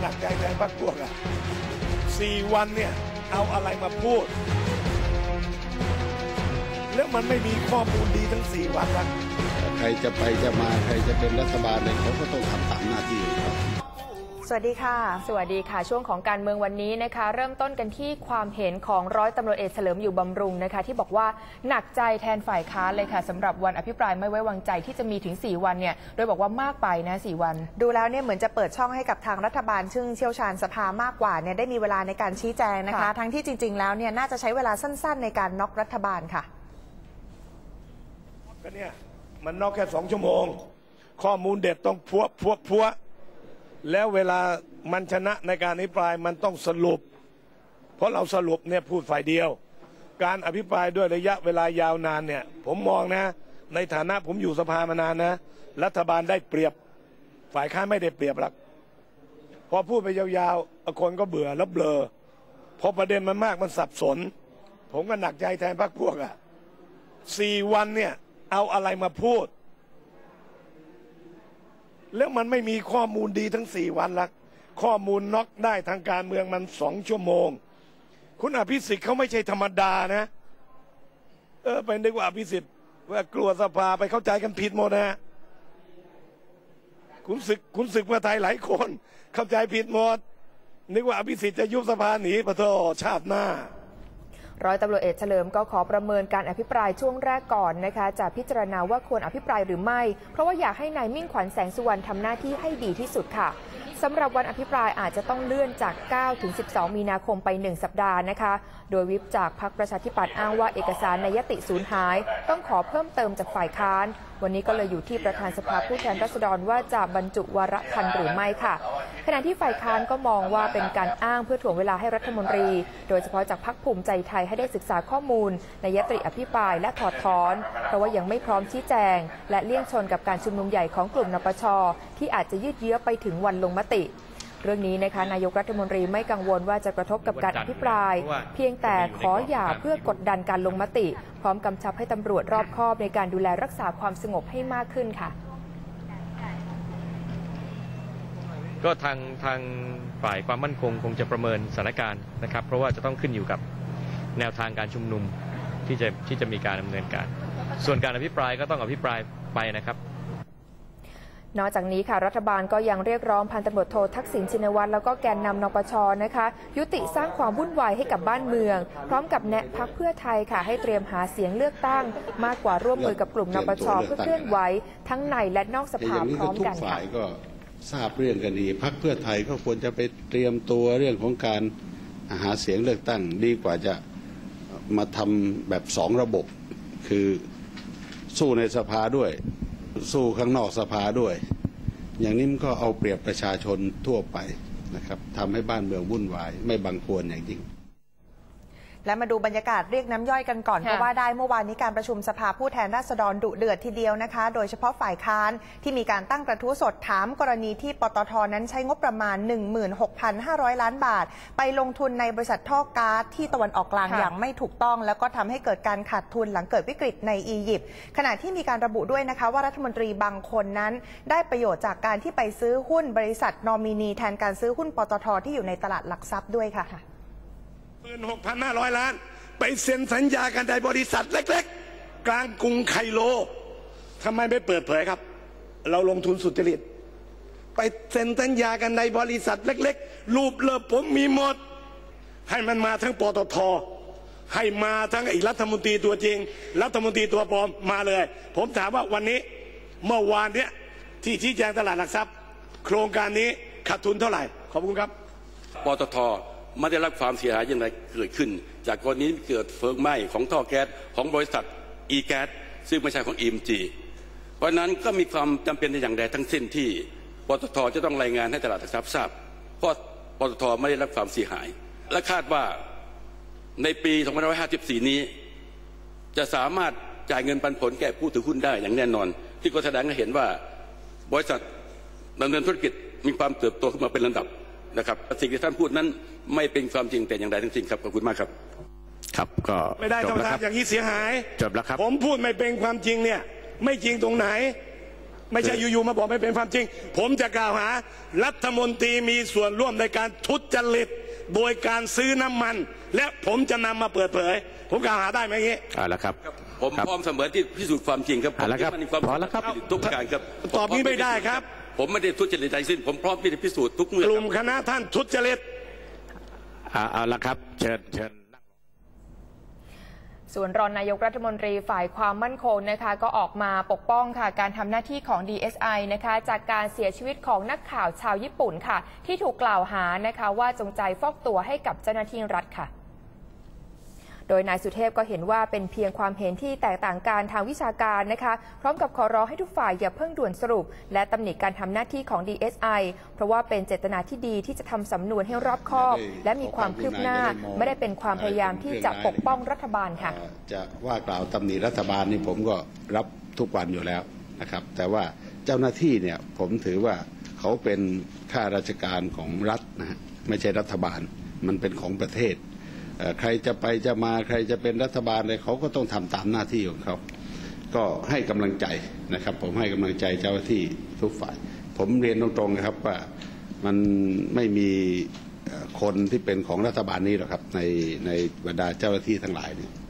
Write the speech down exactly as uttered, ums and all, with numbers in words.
นักใจแทนพรรคพวกอะสี่วันเนี่ยเอาอะไรมาพูดแล้วมันไม่มีข้อมูลดีทั้งสี่วันละใครจะไปจะมาใครจะเป็นรัฐบาลอะไรเขาก็ต้องทำตามหน้าที่ครับสวัสดีค่ะสวัสดีค่ะช่วงของการเมืองวันนี้นะคะเริ่มต้นกันที่ความเห็นของร้อยตำรวจเอกเฉลิมอยู่บำรุงนะคะที่บอกว่าหนักใจแทนฝ่ายค้านเลยค่ะสำหรับวันอภิปรายไม่ไว้วางใจที่จะมีถึงสี่วันเนี่ยโดยบอกว่ามากไปนะสี่วันดูแล้วเนี่ยเหมือนจะเปิดช่องให้กับทางรัฐบาลซึ่งเชี่ยวชาญสภามากกว่าเนี่ยได้มีเวลาในการชี้แจงนะคะทั้งที่จริงๆแล้วเนี่ยน่าจะใช้เวลาสั้นๆในการน็อกรัฐบาลค่ะก็เนี่ยมันน็อกแค่สองชั่วโมงข้อมูลเด็ดต้องพัวพัวพัวแล้วเวลามันชนะในการอภิปรายมันต้องสรุปเพราะเราสรุปเนี่ยพูดฝ่ายเดียวการอภิปรายด้วยระยะเวลายาวนานเนี่ยผมมองนะในฐานะผมอยู่สภามานานนะรัฐบาลได้เปรียบฝ่ายค้านไม่ได้เปรียบหรอกพอพูดไปยาวๆคนก็เบื่อแล้วเบลอพอประเด็นมันมากมันสับสนผมก็หนักใจแทนพรรคพวกอ่ะสี่วันเนี่ยเอาอะไรมาพูดแล้วมันไม่มีข้อมูลดีทั้งสี่วันละข้อมูลน็อกได้ทางการเมืองมันสองชั่วโมงคุณอภิสิทธิ์เขาไม่ใช่ธรรมดานะเออไปนึกว่าอภิสิทธิ์ว่ากลัวสภาไปเข้าใจกันผิดหมดนะคุณศึกคุณศึกเพื่อไทยหลายคนเข้าใจผิดหมดนึกว่าอภิสิทธิ์จะยุบสภาหนีปะโถชาติหน้าร้อยตำรวจเอกเฉลิมก็ขอประเมินการอภิปรายช่วงแรกก่อนนะคะจะพิจารณาว่าควรอภิปรายหรือไม่เพราะว่าอยากให้นายมิ่งขวัญแสงสุวรรณทำหน้าที่ให้ดีที่สุดค่ะสำหรับวันอภิปรายอาจจะต้องเลื่อนจากเก้าถึงสิบสองมีนาคมไปหนึ่งสัปดาห์นะคะโดยวิปจากพรรคประชาธิปัตย์อ้างว่าเอกสารในยติสูญหายต้องขอเพิ่มเติมจากฝ่ายค้านวันนี้ก็เลยอยู่ที่ประธานสภาผู้แทนราษฎรว่าจะบรรจุวาระทันหรือไม่ค่ะขณะที่ฝ่ายค้านก็มองว่าเป็นการอ้างเพื่อถ่วงเวลาให้รัฐมนตรีโดยเฉพาะจากพรรคภูมิใจไทยให้ได้ศึกษาข้อมูลในยติอภิปรายและถอดถอนเพราะว่ายังไม่พร้อมชี้แจงและเลี่ยงชนกับการชุมนุมใหญ่ของกลุ่มนปช.ที่อาจจะยืดเยื้อไปถึงวันลงมติเรื่องนี้นะคะนายกรัฐมนตรีไม่กังวลว่าจะกระทบกับการอภิปรายเพียงแต่ขออย่าเพื่อกดดันการลงมติพร้อมกำชับให้ตำรวจรอบคอบในการดูแลรักษาความสงบให้มากขึ้นค่ะก็ทางทางฝ่ายความมั่นคงคงจะประเมินสถานการณ์นะครับเพราะว่าจะต้องขึ้นอยู่กับแนวทางการชุมนุมที่จะที่จะมีการดำเนินการส่วนการอภิปรายก็ต้องอภิปรายไปนะครับนอกจากนี้ค่ะรัฐบาลก็ยังเรียกร้องพันตำรวจโททักษิณชินวัตรแล้วก็แกนนำนปช.นะคะยุติสร้างความวุ่นวายให้กับบ้านเมืองพร้อมกับแนะพรรคเพื่อไทยค่ะให้เตรียมหาเสียงเลือกตั้งมากกว่าร่วมมือกับกลุ่มนปช.เพื่อเคลื่อนไหวทั้งในและนอกสภาพร้อมกันค่ะก็ทราบเรื่องกันดีพรรคเพื่อไทยก็ควรจะไปเตรียมตัวเรื่องของการหาเสียงเลือกตั้งดีกว่าจะมาทำแบบสองระบบคือสู้ในสภาด้วยสู้ข้างนอกสภาด้วยอย่างนี้มันก็เอาเปรียบประชาชนทั่วไปนะครับทำให้บ้านเมืองวุ่นวายไม่บังควรอย่างยิ่งและมาดูบรรยากาศเรียกน้ำย่อยกันก่อนเพราะว่าได้เมื่อวานนี้การประชุมสภาผู้แทนราษฎรดุเดือดทีเดียวนะคะโดยเฉพาะฝ่ายค้านที่มีการตั้งกระทู้สดถามกรณีที่ปตท.นั้นใช้งบประมาณ หนึ่งหมื่นหกพันห้าร้อย ล้านบาทไปลงทุนในบริษัทท่อก๊าซที่ตะวันออกกลางอย่างไม่ถูกต้องแล้วก็ทำให้เกิดการขาดทุนหลังเกิดวิกฤตในอียิปต์ขณะที่มีการระบุด้วยนะคะว่ารัฐมนตรีบางคนนั้นได้ประโยชน์จากการที่ไปซื้อหุ้นบริษัทนอมินีแทนการซื้อหุ้นปตท.ที่อยู่ในตลาดหลักทรัพย์ด้วยค่ะหนึ่งหมื่นหกพันห้าร้อย ล้านไปเซ็นสัญญากันในบริษัทเล็กๆกลางกรุงไคโรทำไมไม่เปิดเผยครับเราลงทุนสุจริตไปเซ็นสัญญากันในบริษัทเล็กๆรูปเลิบผมมีหมดให้มันมาทั้งปตท.ให้มาทั้งไอ้รัฐมนตรีตัวจริงรัฐมนตรีตัวปลอมมาเลยผมถามว่าวันนี้เมื่อวานเนี้ยที่ชี้แจงตลาดหลักทรัพย์โครงการนี้ขาดทุนเท่าไหร่ขอบคุณครับปตท.ไม่ได้รับความเสียหายอย่างไรเกิดขึ้นจากกรณีเกิดเพลิงไหม้ของท่อแก๊สของบริษัทอีแก๊สซึ่งไม่ใช่ของ อี เอ็ม จี เพราะนั้นก็มีความจำเป็นในอย่างใดทั้งสิ้นที่ปตท.จะต้องรายงานให้ตลาดหลักทรัพย์ทราบเพราะปตท.ไม่ได้รับความเสียหายและคาดว่าในปีสองพันห้าร้อยห้าสิบสี่นี้จะสามารถจ่ายเงินปันผลแก่ผู้ถือหุ้นได้อย่างแน่นอนที่ก็แสดงให้เห็นว่าบริษัทดำเนินธุรกิจมีความเติบโตขึ้นมาเป็นลำดับนะครับสิ่งที่ท่านพูดนั้นไม่เป็นความจริงแต่อย่างใดทั้งสิ้นครับขอบคุณมากครับครับก็ไม่ได้ต้องทำอย่างนี้เสียหายจบแล้วครับผมพูดไม่เป็นความจริงเนี่ยไม่จริงตรงไหนไม่ใช่อยู่ๆมาบอกไม่เป็นความจริงผมจะกล่าวหารัฐมนตรีมีส่วนร่วมในการทุจริตโดยการซื้อน้ำมันและผมจะนำมาเปิดเผยผมกล่าวหาได้ไหมงี้อ่าแล้วครับผมพร้อมเสมอที่พิสูจน์ความจริงครับผมแล้วครับพอแล้วครับทุกการครับตอบนี้ไม่ได้ครับผมไม่ได้ทุจริตใดสิ้นผมพร้อมที่จะพิสูจน์ทุกเมื่อกลุ่มคณะท่านทุจริตเอาละครับเชิญเชิญส่วนรองนายกรัฐมนตรีฝ่ายความมั่นคงนะคะก็ออกมาปกป้องค่ะการทำหน้าที่ของ ดี เอส ไอ นะคะจากการเสียชีวิตของนักข่าวชาวญี่ปุ่นค่ะที่ถูกกล่าวหานะคะว่าจงใจฟอกตัวให้กับเจ้าหน้าที่รัฐค่ะโดยนายสุเทพก็เห็นว่าเป็นเพียงความเห็นที่แตกต่างกันทางวิชาการนะคะพร้อมกับขอร้องให้ทุกฝ่ายอย่าเพิ่งด่วนสรุปและตำหนิการทำหน้าที่ของ ดี เอส ไอ เพราะว่าเป็นเจตนาที่ดีที่จะทำสำนวนให้รอบคอบและมีความคืบหน้าไม่ได้เป็นความพยายามที่จะปกป้องรัฐบาลค่ะจะว่ากล่าวตำหนิรัฐบาลนี่ผมก็รับทุกวันอยู่แล้วนะครับแต่ว่าเจ้าหน้าที่เนี่ยผมถือว่าเขาเป็นข้าราชการของรัฐนะฮะไม่ใช่รัฐบาลมันเป็นของประเทศใครจะไปจะมาใครจะเป็นรัฐบาลอะไรเขาก็ต้องทำตามหน้าที่ของเขาก็ให้กำลังใจนะครับผมให้กำลังใจเจ้าหน้าที่ทุกฝ่ายผมเรียนตรงๆนะครับว่ามันไม่มีคนที่เป็นของรัฐบาลนี้หรอกครับในในบรรดาเจ้าหน้าที่ทั้งหลายเนี่ย